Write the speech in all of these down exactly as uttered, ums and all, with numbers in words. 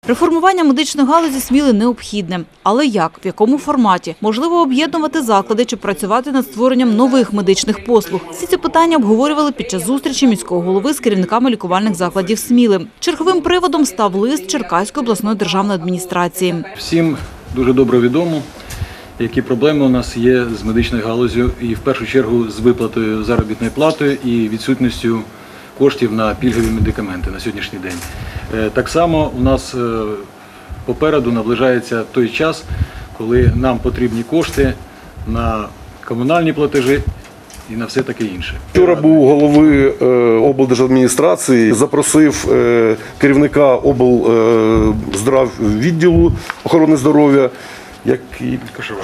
Реформування медичної галузі Сміли необхідне. Але як? В якому форматі? Можливо, об'єднувати заклади чи працювати над створенням нових медичних послуг? Всі ці питання обговорювали під час зустрічі міського голови з керівниками лікувальних закладів Сміли. Черговим приводом став лист Черкаської обласної державної адміністрації. Всім дуже добре відомо, які проблеми у нас є з медичною галуззю і в першу чергу з виплатою заробітної плати і відсутністю коштів на пільгові медикаменти на сьогоднішній день. Так само у нас попереду наближається той час, коли нам потрібні кошти на комунальні платежі і на все таке інше. Вчора був у голови облдержадміністрації, запросив керівника облздраввідділу охорони здоров'я, як і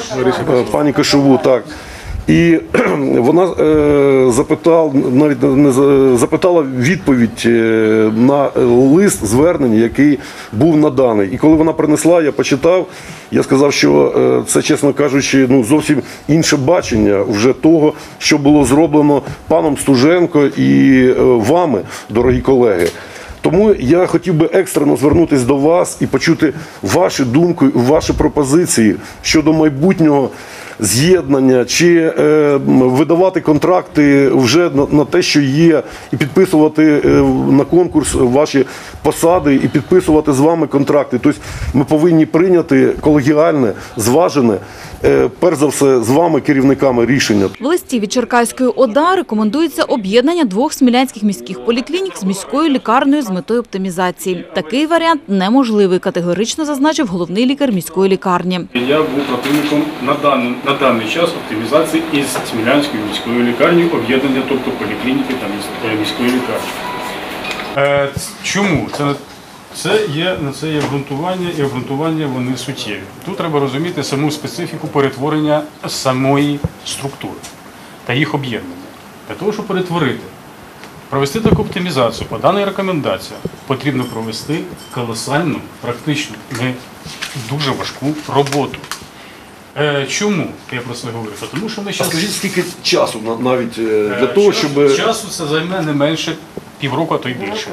пані Кошову, так. І вона запитала, навіть не запитала відповідь на лист звернення, який був наданий. І коли вона принесла, я почитав, я сказав, що це, чесно кажучи, ну, зовсім інше бачення вже того, що було зроблено паном Стуженко і вами, дорогі колеги. Тому я хотів би екстрено звернутися до вас і почути ваші думки, ваші пропозиції щодо майбутнього з'єднання, чи е, видавати контракти вже на, на те, що є, і підписувати е, на конкурс ваші посади, і підписувати з вами контракти. Тобто ми повинні прийняти колегіальне, зважене, е, перш за все, з вами, керівниками, рішення. В листі від Черкаської ОДА рекомендується об'єднання двох смілянських міських поліклінік з міською лікарнею з метою оптимізації. Такий варіант неможливий, категорично зазначив головний лікар міської лікарні. Я був противником на даний, на даний час оптимізації із Смілянською міською лікарнею, об'єднання, тобто поліклініки та міської лікарні. Е, чому? Це, це, є, це є обґрунтування, і обґрунтування вони суттєві. Тут треба розуміти саму специфіку перетворення самої структури та їх об'єднання. Для того, щоб перетворити, провести таку оптимізацію по даній рекомендації, потрібно провести колосальну, практичну, не дуже важку роботу. Е, чому я про це говорю? Тому що ми зараз... Скажіть, скільки часу навіть для того, щоб... Часу це займе не менше півроку, а то й більше.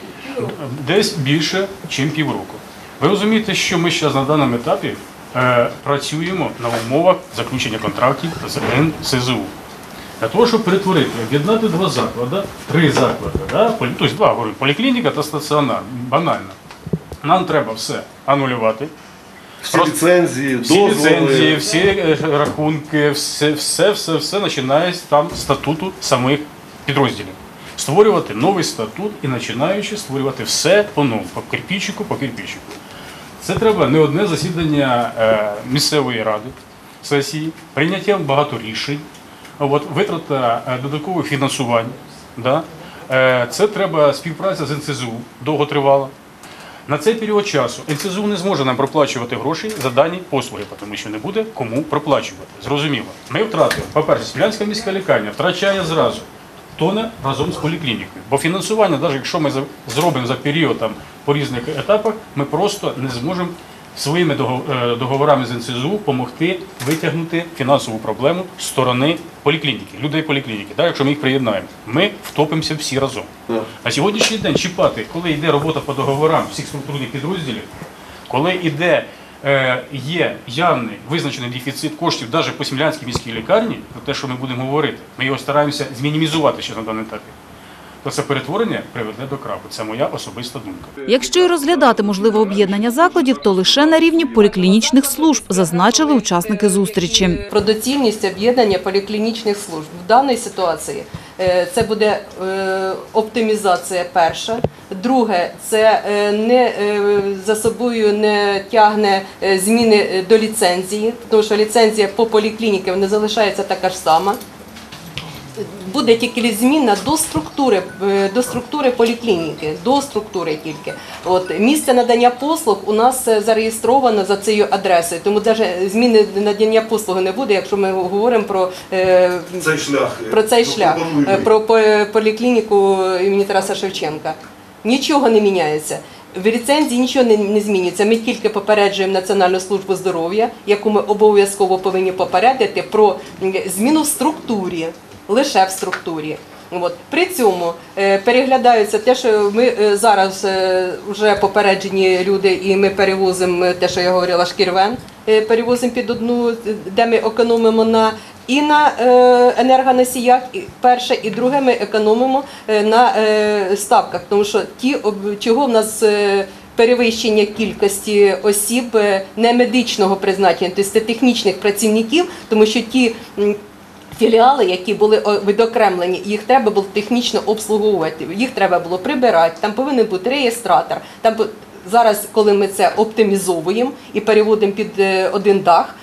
Десь більше, ніж півроку. Ви розумієте, що ми зараз на даному етапі е, працюємо на умовах заключення контрактів з ен ес зе у. Для того, щоб перетворити, об'єднати два заклади, три заклади, да? Тобто два, говорю, поліклініка та стаціонар, банально. Нам треба все анулювати. Всі ліцензії, всі дозволи. ліцензії, всі рахунки, все, все, все, все починає там статуту самих підрозділів. Створювати новий статут і починаючи створювати все по-новому, по кирпичику, по кирпичику. Це треба не одне засідання е, місцевої ради, сесії, прийняття багато рішень, от, витрата е, додаткового фінансування. Да? Е, це треба співпраця з ен ес зе у, довготривала. На цей період часу ен ес зе у не зможе нам проплачувати гроші за дані послуги, тому що не буде кому проплачувати. Зрозуміло. Ми втратили, по-перше, Смілянська міська лікарня втрачає зразу, тоне разом з поліклінікою. Бо фінансування, навіть якщо ми зробимо за період там, по різних етапах, ми просто не зможемо своїми договорами з ен ес зе у допомогти витягнути фінансову проблему з сторони поліклініки, людей поліклініки. Так, якщо ми їх приєднаємо, ми втопимося всі разом. На сьогоднішній день чіпати, коли йде робота по договорам всіх структурних підрозділів, коли йде, е, є явний визначений дефіцит коштів навіть по Смілянській міській лікарні, про те, що ми будемо говорити, ми його стараємося змінімізувати ще на даному етапі, то це перетворення приведе до краху. Це моя особиста думка. Якщо і розглядати можливе об'єднання закладів, то лише на рівні поліклінічних служб, зазначили учасники зустрічі. Про доцільність об'єднання поліклінічних служб. В даній ситуації це буде оптимізація перша. Друге, це не, за собою не тягне зміни до ліцензії, тому що ліцензія по поліклініці не залишається така ж сама. Буде тільки зміна до структури, до структури поліклініки, до структури тільки. От, місце надання послуг у нас зареєстровано за цією адресою, тому навіть зміни надання послуги не буде, якщо ми говоримо про цей шлях, про, цей шлях, про поліклініку імені Тараса Шевченка. Нічого не міняється. В ліцензії нічого не, не змінюється. Ми тільки попереджуємо Національну службу здоров'я, яку ми обов'язково повинні попередити про зміну в структурі. Лише в структурі. От. При цьому е, переглядаються те, що ми е, зараз е, вже попереджені люди, і ми перевозимо те, що я говорила, шкірвен, е, перевозимо під одну, де ми економимо на і на е, енергоносіях, і перше, і друге ми економимо е, на е, ставках, тому що ті, об, чого в нас е, перевищення кількості осіб е, не медичного призначення, тобто технічних працівників, тому що ті м, філіали, які були відокремлені, їх треба було технічно обслуговувати, їх треба було прибирати, там повинен бути реєстратор. Там зараз, коли ми це оптимізовуємо і переводимо під один дах,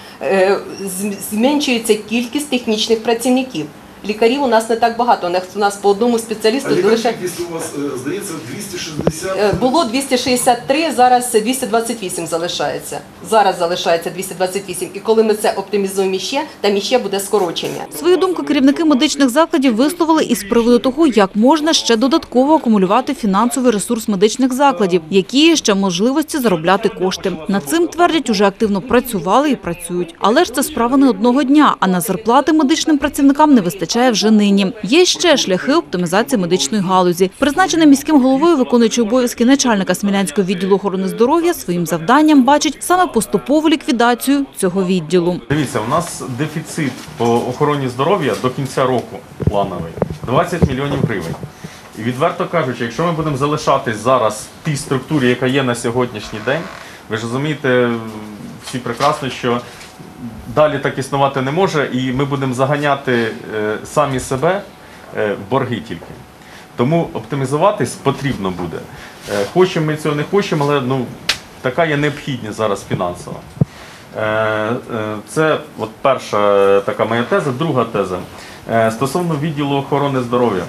зменшується кількість технічних працівників. Лікарів у нас не так багато, у нас по одному спеціалісту лише у вас, здається, двісті шістдесят? Було двісті шістдесят три, зараз двісті двадцять вісім залишається. Зараз залишається двісті двадцять вісім. І коли ми це оптимізуємо іще, там іще буде скорочення. Свою думку керівники медичних закладів висловили із приводу того, як можна ще додатково акумулювати фінансовий ресурс медичних закладів, які є ще можливості заробляти кошти. Над цим, твердять, уже активно працювали і працюють. Але ж це справа не одного дня, а на зарплати медичним працівникам не вистачає вже нині. Є ще шляхи оптимізації медичної галузі. Призначений міським головою виконуючий обов'язки начальника Смілянського відділу охорони здоров'я своїм завданням бачить саме поступову ліквідацію цього відділу. Дивіться, у нас дефіцит по охороні здоров'я до кінця року плановий – двадцять мільйонів гривень. І відверто кажучи, якщо ми будемо залишатись зараз в тій структурі, яка є на сьогоднішній день, ви ж розумієте всі прекрасно, що далі так існувати не може, і ми будемо заганяти е, самі себе е, в борги тільки. Тому оптимізуватись потрібно буде. Е, хочемо ми цього, не хочемо, але ну, така є необхідність зараз фінансова. Е, е, це от перша така моя теза. Друга теза. Е, стосовно відділу охорони здоров'я.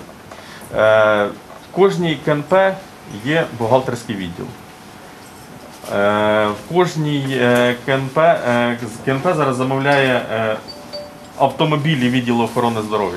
Е, в кожній ка ен пе є бухгалтерський відділ. В кожній ка ен пе, ка ен пе зараз замовляє автомобілі відділу охорони здоров'я.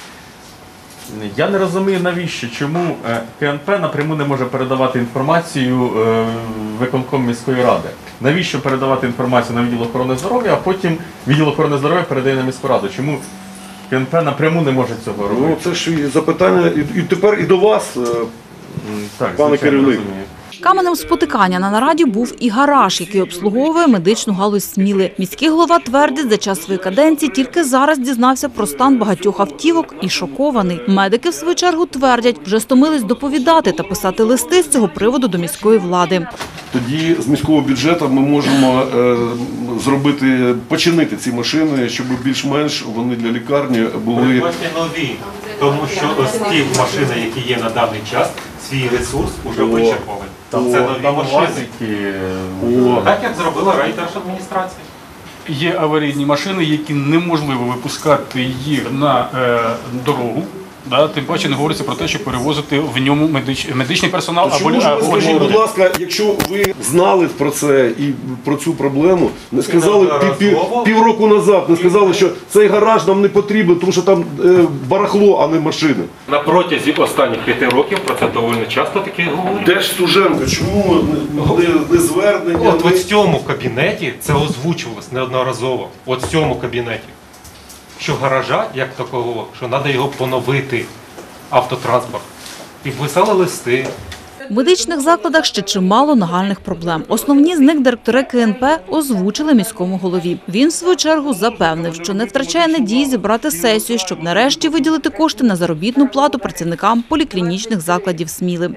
Я не розумію, навіщо, чому ка ен пе напряму не може передавати інформацію виконком міської ради. Навіщо передавати інформацію на відділ охорони здоров'я, а потім відділ охорони здоров'я передає на міську раду. Чому ка ен пе напряму не може цього робити? Ну, це ж і запитання і, і тепер і до вас, Так, пане керівник. розумію. Каменем спотикання на нараді був і гараж, який обслуговує медичну галузь Сміли. Міський голова твердить, за час своєї каденції тільки зараз дізнався про стан багатьох автівок і шокований. Медики, в свою чергу, твердять, вже стомились доповідати та писати листи з цього приводу до міської влади. Тоді з міського бюджету ми можемо е, зробити, починити ці машини, щоб більш-менш вони для лікарні були. Придбати нові, тому що ось ті машини, які є на даний час, свій ресурс вже вичерпали. Це нові машини. О. Так, як зробила райдержадміністрація. Є аварійні машини, які неможливо випускати їх на е, дорогу. Да, тим паче не говориться про те, щоб перевозити в ньому медич, медичний персонал або Чому ж ви, або скажіть, будь люди. ласка, якщо ви знали про це і про цю проблему, не сказали пів, пів, півроку назад, не сказали, що цей гараж нам не потрібен, тому що там е, барахло, а не машини. На протязі останніх п'яти років про це доволі часто таке говорять. Де ж Стуженко? Чому не, не, не звернення? От не- в цьому кабінеті це озвучувалось неодноразово. От в цьому кабінеті. Що гаража, як такого, що треба його поновити, автотранспорт. І писали листи. В медичних закладах ще чимало нагальних проблем. Основні з них директори ка ен пе озвучили міському голові. Він, в свою чергу, запевнив, що не втрачає надії зібрати сесію, щоб нарешті виділити кошти на заробітну плату працівникам поліклінічних закладів Сміли.